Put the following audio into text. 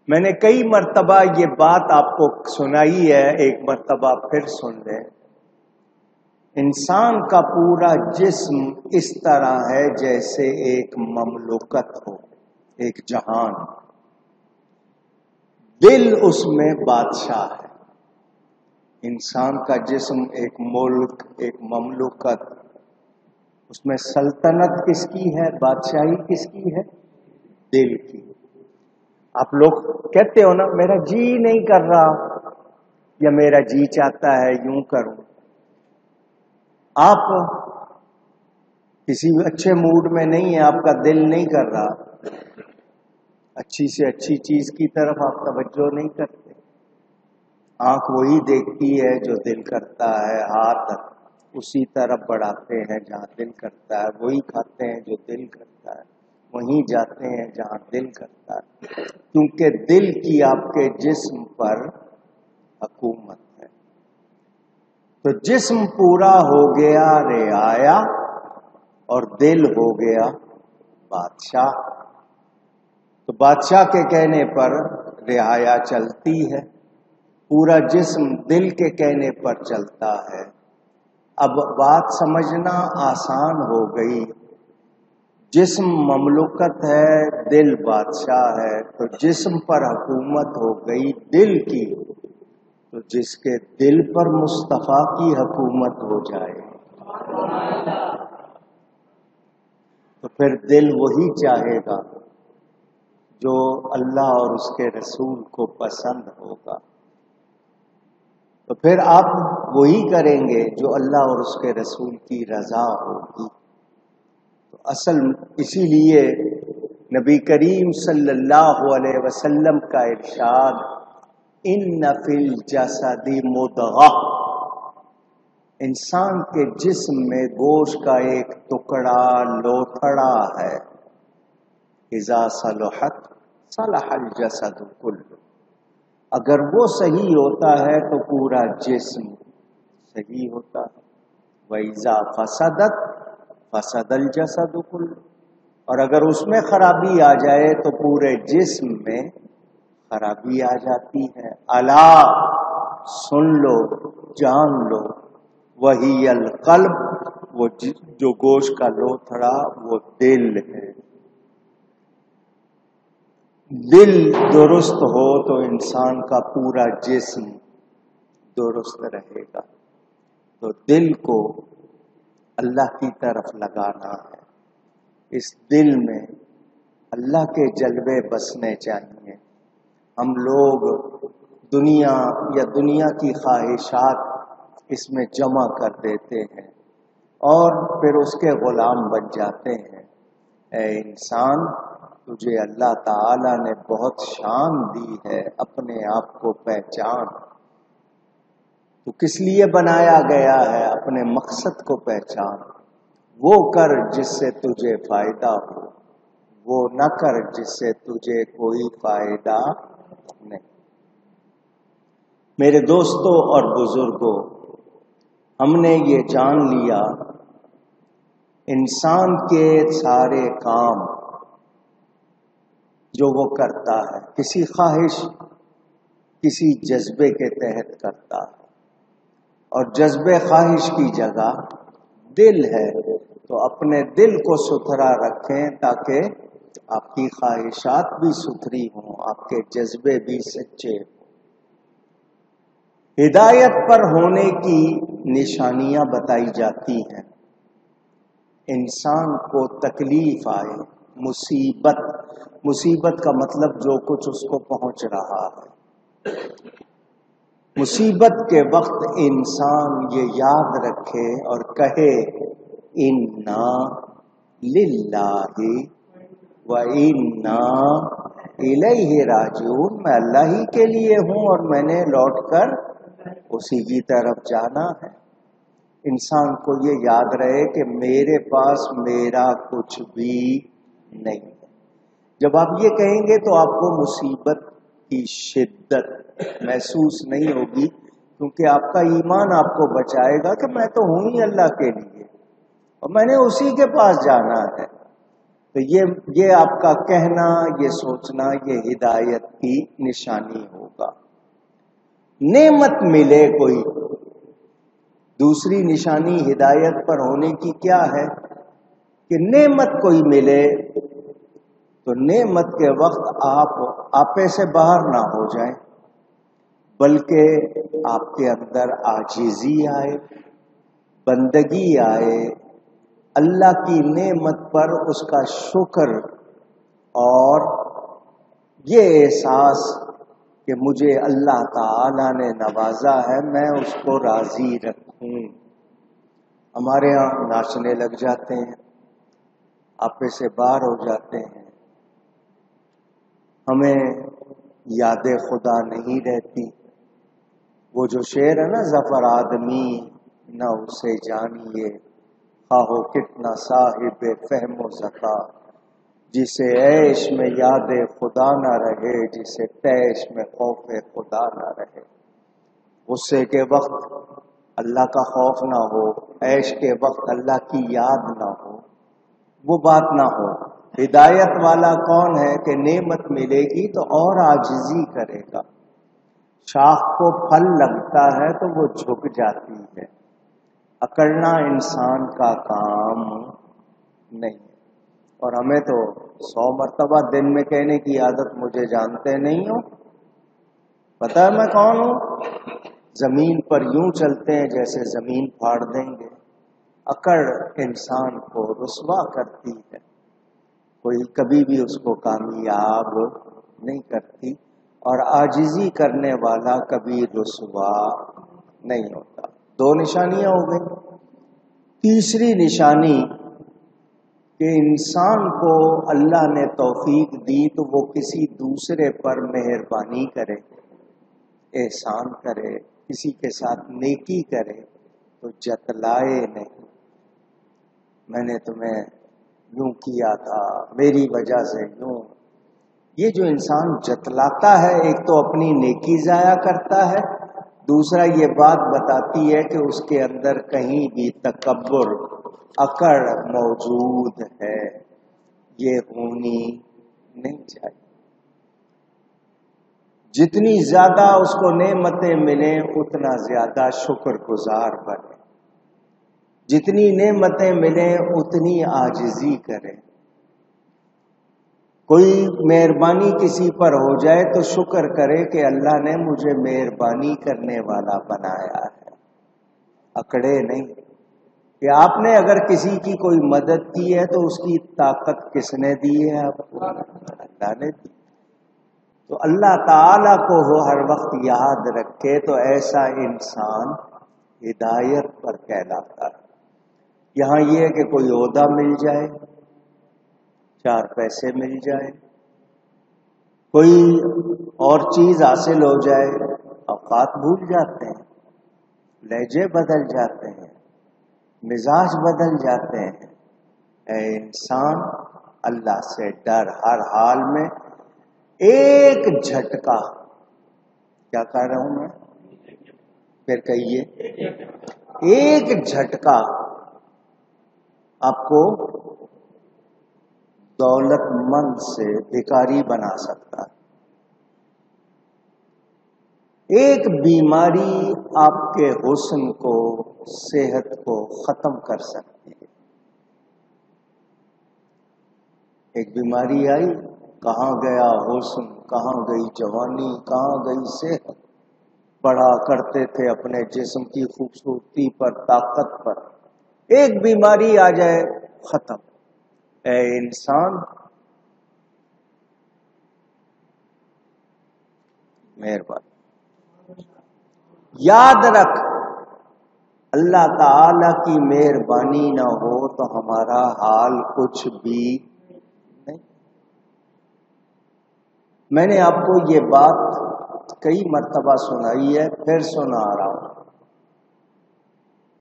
میں نے کئی مرتبہ یہ بات آپ کو سنائی ہے، ایک مرتبہ پھر سن لیں۔ انسان کا پورا جسم اس طرح ہے جیسے ایک مملکت ہو، ایک جہان۔ دل اس میں بادشاہ ہے۔ انسان کا جسم ایک ملک، ایک مملکت، اس میں سلطنت کس کی ہے، بادشاہی کس کی ہے؟ دل کی۔ آپ لوگ کہتے ہو نا میرا جی نہیں کر رہا، یا میرا جی چاہتا ہے یوں کروں۔ آپ کسی اچھے موڈ میں نہیں ہیں، آپ کا دل نہیں کر رہا، اچھی سے اچھی چیز کی طرف آپ توجہ نہیں کرتے۔ آنکھ وہی دیکھتی ہے جو دل کرتا ہے، ہاتھ اسی طرف بڑھاتے ہیں جہاں دل کرتا ہے، وہی کھاتے ہیں جو دل کرتا ہے، وہیں جاتے ہیں جہاں دل کرتا ہے، کیونکہ دل کی آپ کے جسم پر حکومت ہے۔ تو جسم پورا ہو گیا رعایا اور دل ہو گیا بادشاہ۔ تو بادشاہ کے کہنے پر رعایا چلتی ہے، پورا جسم دل کے کہنے پر چلتا ہے۔ اب بات سمجھنا آسان ہو گئی۔ جسم مملکت ہے، دل بادشاہ ہے، تو جسم پر حکومت ہو گئی دل کی، تو جس کے دل پر مصطفیٰ کی حکومت ہو جائے تو پھر دل وہی چاہے گا جو اللہ اور اس کے رسول کو پسند ہوگا، تو پھر آپ وہی کریں گے جو اللہ اور اس کے رسول کی رضا ہوگی۔ تو اصل اسی لیے نبی کریم صلی اللہ علیہ وسلم کا ارشاد، ان فی الجسد مضغہ، انسان کے جسم میں گوشت کا ایک ٹکڑا لوتھڑا ہے، اذا صلحت صلح الجسد کلہ، اگر وہ صحیح ہوتا ہے تو پورا جسم صحیح ہوتا ہے، وَإِذَا فَسَدَتْ فَسَدَ الْجَسَدُ كُلُّهُ، اور اگر اس میں خرابی آ جائے تو پورے جسم میں خرابی آ جاتی ہے۔ الا سن لو، جان لو، وہی القلب، وہ جو گوشت کا لوتھڑا وہ دل ہے۔ دل درست ہو تو انسان کا پورا جسم درست رہے گا۔ تو دل کو اللہ کی طرف لگانا ہے، اس دل میں اللہ کے جلوے بسنے چاہیے۔ ہم لوگ دنیا یا دنیا کی خواہشات اس میں جمع کر دیتے ہیں اور پھر اس کے غلام بن جاتے ہیں۔ اے انسان، تجھے اللہ تعالی نے بہت شان دی ہے، اپنے آپ کو پہچان۔ تو کس لیے بنایا گیا ہے؟ اپنے مقصد کو پہچان۔ وہ کر جس سے تجھے فائدہ ہو، وہ نہ کر جس سے تجھے کوئی فائدہ نہیں۔ میرے دوستوں اور بزرگوں، ہم نے یہ جان لیا انسان کے سارے کام جو وہ کرتا ہے کسی خواہش، کسی جذبے کے تحت کرتا ہے، اور جذبے خواہش کی جگہ دل ہے، تو اپنے دل کو ستھرا رکھیں تاکہ آپ کی خواہشات بھی ستھری ہوں، آپ کے جذبے بھی سچے ہوں۔ ہدایت پر ہونے کی نشانیاں بتائی جاتی ہیں۔ انسان کو تکلیف آئے، مصیبت کا مطلب جو کچھ اس کو پہنچ رہا ہے، مصیبت کے وقت انسان یہ یاد رکھے اور کہے انا للہ و انا الیہ راجعون، میں اللہ ہی کے لیے ہوں اور میں نے لوٹ کر اسی کی طرف جانا ہے۔ انسان کو یہ یاد رہے کہ میرے پاس میرا کچھ بھی نہیں ہے۔ جب آپ یہ کہیں گے تو آپ کو مصیبت کی شدت محسوس نہیں ہوگی، کیونکہ آپ کا ایمان آپ کو بچائے گا کہ میں تو ہوں ہی اللہ کے لیے اور میں نے اسی کے پاس جانا ہے۔ تو یہ آپ کا کہنا، یہ سوچنا، یہ ہدایت کی نشانی ہوگا۔ نعمت ملے کوئی، دوسری نشانی ہدایت پر ہونے کی کیا ہے کہ نعمت کوئی ملے تو نعمت کے وقت آپ آپے سے باہر نہ ہو جائیں، بلکہ آپ کے اندر عاجزی آئے، بندگی آئے، اللہ کی نعمت پر اس کا شکر اور یہ احساس کہ مجھے اللہ تعالی نے نوازا ہے، میں اس کو راضی رکھوں۔ ہمارے ہاں ناچنے لگ جاتے ہیں، آپے سے باہر ہو جاتے ہیں، ہمیں یاد خدا نہیں رہتی۔ وہ جو شعر ہے نا، ظفر آدمی نہ اسے جانیے، خواہو کتنا صاحب فہم و ذکا، جسے عیش میں یاد خدا نہ رہے، جسے پیش میں خوف خدا نہ رہے۔ غصے کے وقت اللہ کا خوف نہ ہو، عیش کے وقت اللہ کی یاد نہ ہو، وہ بات نہ ہو۔ ہدایت والا کون ہے کہ نعمت ملے گی تو اور عاجزی کرے گا۔ شاخ کو پھل لگتا ہے تو وہ جھک جاتی ہے، اکڑنا انسان کا کام نہیں۔ اور ہمیں تو 100 مرتبہ دن میں کہنے کی عادت، مجھے جانتے نہیں ہو، پتہ ہے میں کون ہوں؟ زمین پر یوں چلتے ہیں جیسے زمین پھاڑ دیں گے۔ اکڑ انسان کو رسوا کرتی ہے، کوئی کبھی بھی اس کو کامیاب نہیں کرتی، اور عاجزی کرنے والا کبھی رسوا نہیں ہوتا۔ 2 نشانیاں ہو گئی۔ تیسری نشانی کہ انسان کو اللہ نے توفیق دی تو وہ کسی دوسرے پر مہربانی کرے، احسان کرے، کسی کے ساتھ نیکی کرے تو جتلائے نہیں، میں نے تمہیں یوں کیا تھا، میری وجہ سے یوں۔ یہ جو انسان جتلاتا ہے، ایک تو اپنی نیکی ضائع کرتا ہے، دوسرا یہ بات بتاتی ہے کہ اس کے اندر کہیں بھی تکبر، اکڑ موجود ہے، یہ ہونی نہیں چاہیے۔ جتنی زیادہ اس کو نعمتیں ملیں اتنا زیادہ شکر گزار بنے، جتنی نعمتیں ملیں اتنی عاجزی کرے۔ کوئی مہربانی کسی پر ہو جائے تو شکر کرے کہ اللہ نے مجھے مہربانی کرنے والا بنایا ہے، اکڑے نہیں۔ کہ آپ نے اگر کسی کی کوئی مدد کی ہے تو اس کی طاقت کس نے دی ہے؟ آپ کو اللہ نے دی۔ تو اللہ تعالی کو وہ ہر وقت یاد رکھے تو ایسا انسان ہدایت پر کہلاتا ہے۔ یہاں یہ ہے کہ کوئی عہدہ مل جائے، 4 پیسے مل جائے، کوئی اور چیز حاصل ہو جائے، اوقات بھول جاتے ہیں، لہجے بدل جاتے ہیں، مزاج بدل جاتے ہیں۔ اے انسان، اللہ سے ڈر ہر حال میں۔ ایک جھٹکا، کیا کہہ رہا ہوں میں؟ پھر کہیے، ایک جھٹکا آپ کو دولت مند سے بھکاری بنا سکتا ہے۔ ایک بیماری آپ کے حسن کو، صحت کو ختم کر سکتی ہے۔ ایک بیماری آئی، کہاں گیا حسن، کہاں گئی جوانی، کہاں گئی صحت؟ پڑھا کرتے تھے اپنے جسم کی خوبصورتی پر، طاقت پر، ایک بیماری آ جائے ختم۔ اے انسان، مہربانی یاد رکھ، اللہ تعالی کی مہربانی نہ ہو تو ہمارا حال کچھ بھی نہیں۔ میں نے آپ کو یہ بات کئی مرتبہ سنائی ہے، پھر سنا رہا ہوں۔